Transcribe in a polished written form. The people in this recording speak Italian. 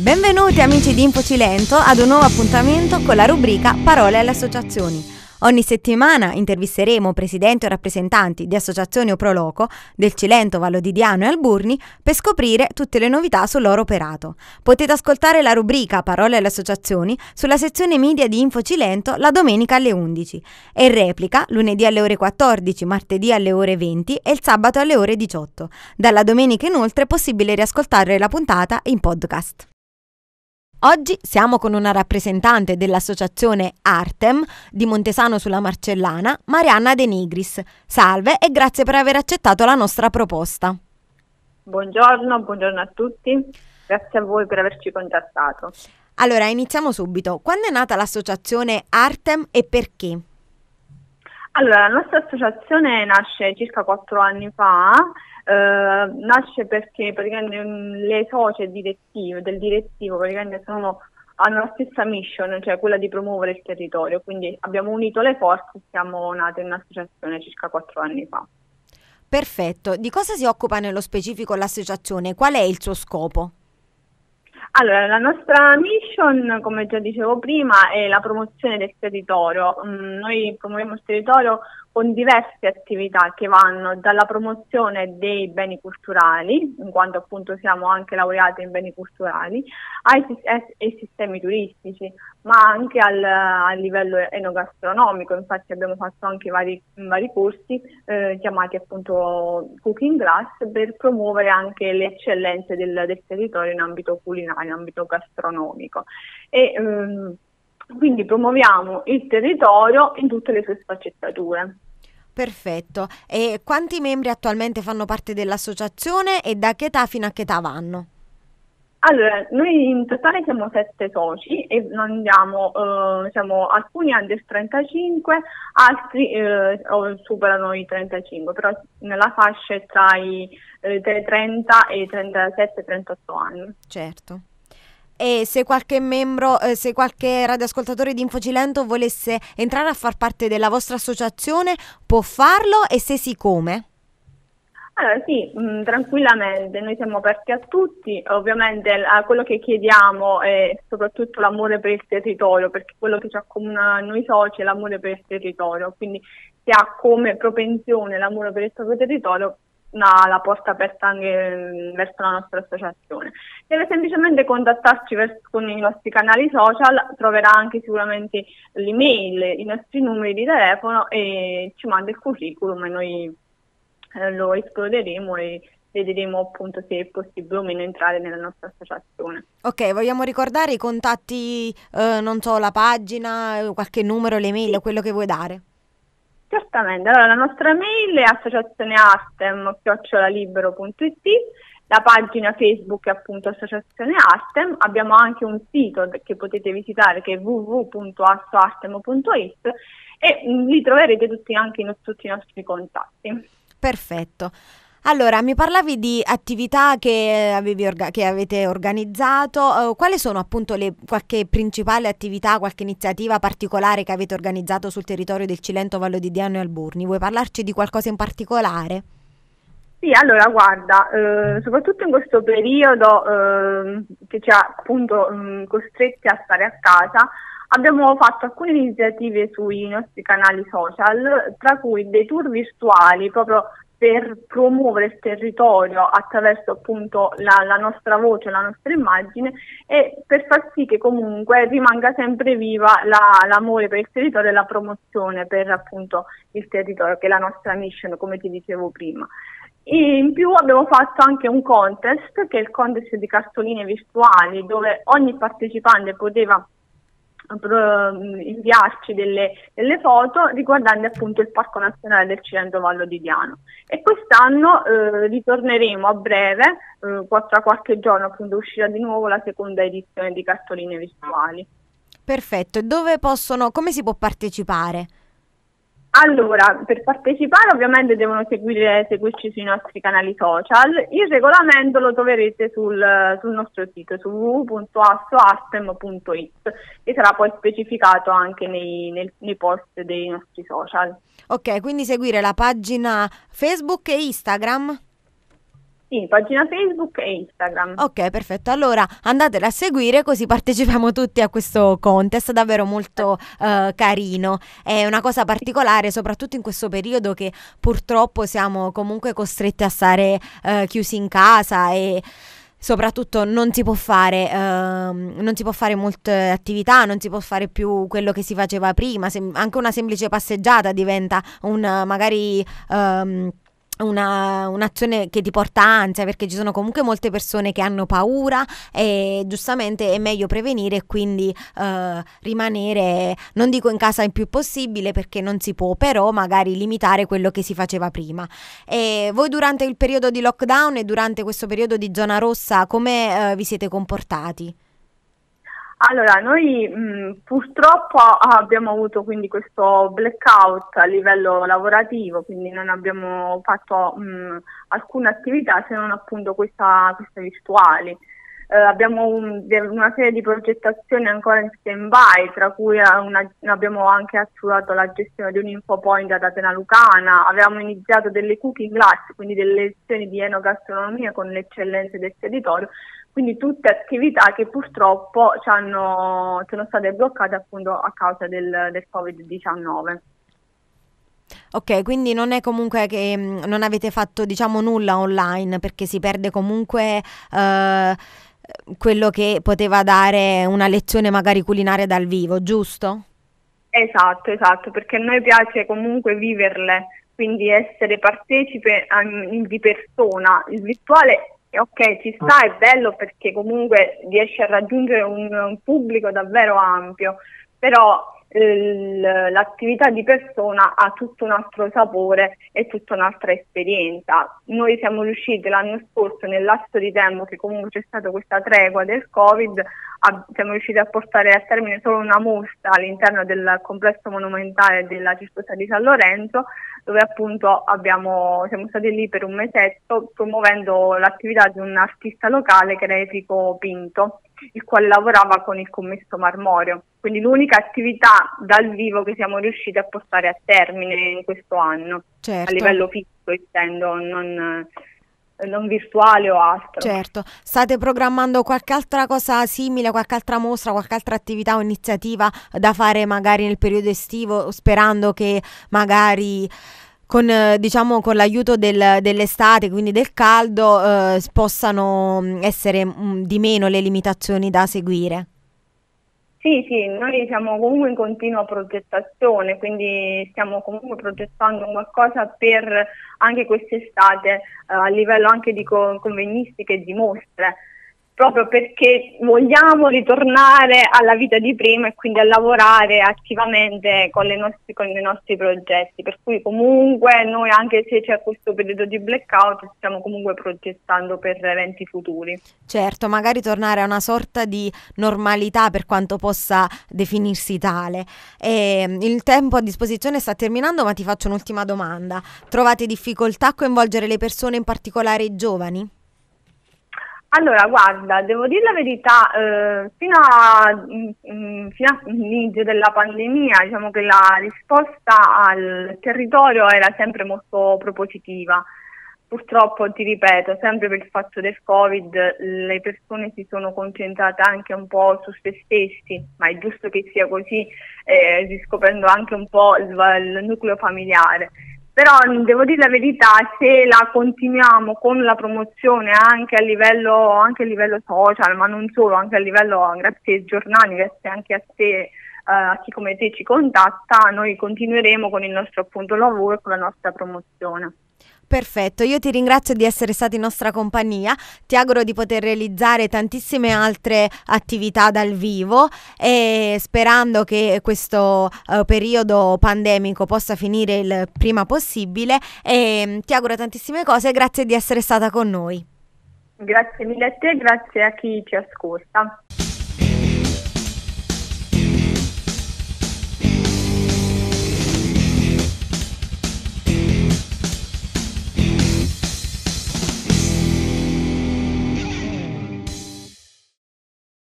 Benvenuti amici di InfoCilento ad un nuovo appuntamento con la rubrica Parole alle associazioni. Ogni settimana intervisteremo presidenti o rappresentanti di associazioni o proloco del Cilento, Vallo di Diano e Alburni per scoprire tutte le novità sul loro operato. Potete ascoltare la rubrica Parole alle associazioni sulla sezione media di InfoCilento la domenica alle 11 e in replica lunedì alle ore 14, martedì alle ore 20 e il sabato alle ore 18. Dalla domenica inoltre è possibile riascoltare la puntata in podcast. Oggi siamo con una rappresentante dell'associazione Artem di Montesano sulla Marcellana, Marianna De Nigris. Salve e grazie per aver accettato la nostra proposta. Buongiorno a tutti, grazie a voi per averci contattato. Allora, iniziamo subito. Quando è nata l'associazione Artem e perché? Allora, la nostra associazione nasce circa 4 anni fa. Nasce perché praticamente le socie del direttivo praticamente hanno la stessa mission, cioè quella di promuovere il territorio, quindi abbiamo unito le forze e siamo nate in un'associazione circa 4 anni fa. Perfetto, di cosa si occupa nello specifico l'associazione? Qual è il suo scopo? Allora, la nostra mission, come già dicevo prima, è la promozione del territorio. Noi promuoviamo il territorio con diverse attività che vanno dalla promozione dei beni culturali, in quanto appunto siamo anche laureati in beni culturali, ai sistemi turistici, ma anche a livello enogastronomico. Infatti abbiamo fatto anche vari corsi chiamati appunto Cooking Class per promuovere anche le eccellenze del territorio in ambito culinario, in ambito gastronomico. E quindi promuoviamo il territorio in tutte le sue sfaccettature. Perfetto. E quanti membri attualmente fanno parte dell'associazione e da che età fino a che età vanno? Allora, noi in totale siamo 7 soci e siamo alcuni under 35, altri superano i 35, però nella fascia tra i 30 e i 37-38 anni. Certo. E se qualche radioascoltatore di InfoCilento volesse entrare a far parte della vostra associazione, può farlo e se sì, come? Allora sì, tranquillamente, noi siamo aperti a tutti, ovviamente quello che chiediamo è soprattutto l'amore per il territorio, perché quello che ci accomuna noi soci è l'amore per il territorio, quindi si ha come propensione l'amore per il proprio territorio, la porta aperta anche verso la nostra associazione. Deve semplicemente contattarci con i nostri canali social, troverà anche sicuramente l'email, i nostri numeri di telefono e ci manda il curriculum e noi lo esploderemo e vedremo appunto se è possibile o meno entrare nella nostra associazione. Ok, vogliamo ricordare i contatti, non so, la pagina, qualche numero, l'email, quello che vuoi dare? Certamente, allora la nostra mail è associazioneartem@libero.it, la pagina Facebook è appunto Associazione Artem, abbiamo anche un sito che potete visitare che è www.assoartem.it e lì troverete tutti i nostri contatti. Perfetto. Allora, mi parlavi di attività che avete organizzato, quali sono appunto qualche principale attività, qualche iniziativa particolare che avete organizzato sul territorio del Cilento, Vallo di Diano e Alburni? Vuoi parlarci di qualcosa in particolare? Sì, allora guarda, soprattutto in questo periodo che ci ha appunto costretti a stare a casa, abbiamo fatto alcune iniziative sui nostri canali social, tra cui dei tour virtuali proprio per promuovere il territorio attraverso appunto la nostra voce, la nostra immagine e per far sì che comunque rimanga sempre viva l'amore per il territorio e la promozione per appunto il territorio, che è la nostra mission, come ti dicevo prima. E in più abbiamo fatto anche un contest, che è il contest di cartoline virtuali, dove ogni partecipante poteva inviarci delle foto riguardanti appunto il Parco Nazionale del Cilento Vallo di Diano e quest'anno ritorneremo a breve, tra qualche giorno appunto uscirà di nuovo la seconda edizione di cartoline virtuali. Perfetto, e come si può partecipare? Allora, per partecipare ovviamente devono seguirci sui nostri canali social. Il regolamento lo troverete sul nostro sito, su www.assoartem.it, e sarà poi specificato anche nei post dei nostri social. Ok, quindi seguire la pagina Facebook e Instagram? Sì, pagina Facebook e Instagram. Ok, perfetto. Allora andatela a seguire così partecipiamo tutti a questo contest, davvero molto carino. È una cosa particolare, soprattutto in questo periodo che purtroppo siamo comunque costretti a stare chiusi in casa e soprattutto non si può fare molte attività, non si può fare più quello che si faceva prima, anche una semplice passeggiata diventa magari un'azione che ti porta ansia, perché ci sono comunque molte persone che hanno paura e giustamente è meglio prevenire e quindi rimanere, non dico in casa il più possibile perché non si può, però magari limitare quello che si faceva prima. E voi durante il periodo di lockdown e durante questo periodo di zona rossa come vi siete comportati? Allora, noi purtroppo abbiamo avuto quindi questo blackout a livello lavorativo, quindi non abbiamo fatto alcuna attività se non appunto queste virtuali. Abbiamo una serie di progettazioni ancora in stand-by, tra cui abbiamo anche attuato la gestione di un infopoint ad Atena Lucana, avevamo iniziato delle cooking class, quindi delle lezioni di enogastronomia con le eccellenze del territorio, quindi tutte attività che purtroppo sono state bloccate appunto a causa del Covid-19. Ok, quindi non è comunque che non avete fatto diciamo nulla online perché si perde comunque quello che poteva dare una lezione magari culinaria dal vivo, giusto? Esatto, perché a noi piace comunque viverle, quindi essere partecipe di persona. Il virtuale, ok, ci sta, è bello perché comunque riesce a raggiungere un pubblico davvero ampio, però l'attività di persona ha tutto un altro sapore e tutta un'altra esperienza. Noi siamo riusciti l'anno scorso, nel lasso di tempo che comunque c'è stata questa tregua del Covid, siamo riusciti a portare a termine solo una mostra all'interno del complesso monumentale della Città di San Lorenzo, dove appunto siamo stati lì per un mesetto promuovendo l'attività di un artista locale che era Enrico Pinto, il quale lavorava con il commesso marmoreo. Quindi l'unica attività dal vivo che siamo riusciti a portare a termine in questo anno, Certo. a livello fisico, essendo non virtuale o altro. Certo, state programmando qualche altra cosa simile, qualche altra mostra, qualche altra attività o iniziativa da fare magari nel periodo estivo, sperando che magari con l'aiuto dell'estate, quindi del caldo, possano essere di meno le limitazioni da seguire. Sì, noi siamo comunque in continua progettazione, quindi stiamo comunque progettando qualcosa per anche quest'estate a livello anche di convegnistiche e di mostre, proprio perché vogliamo ritornare alla vita di prima e quindi a lavorare attivamente con i nostri progetti, per cui comunque noi, anche se c'è questo periodo di blackout, stiamo comunque progettando per eventi futuri. Certo, magari tornare a una sorta di normalità per quanto possa definirsi tale. Il tempo a disposizione sta terminando, ma ti faccio un'ultima domanda. Trovate difficoltà a coinvolgere le persone, in particolare i giovani? Allora, guarda, devo dire la verità, fino all'inizio della pandemia, diciamo che la risposta al territorio era sempre molto propositiva. Purtroppo, ti ripeto, sempre per il fatto del Covid, le persone si sono concentrate anche un po' su se stessi, ma è giusto che sia così, riscoprendo anche un po' il nucleo familiare. Però devo dire la verità, se la continuiamo con la promozione anche a livello social, ma non solo, anche a livello, grazie ai giornali, grazie anche a te, a chi come te ci contatta, noi continueremo con il nostro appunto lavoro e con la nostra promozione. Perfetto, io ti ringrazio di essere stata in nostra compagnia, ti auguro di poter realizzare tantissime altre attività dal vivo e sperando che questo periodo pandemico possa finire il prima possibile e ti auguro tantissime cose e grazie di essere stata con noi. Grazie mille a te, grazie a chi ci ascolta.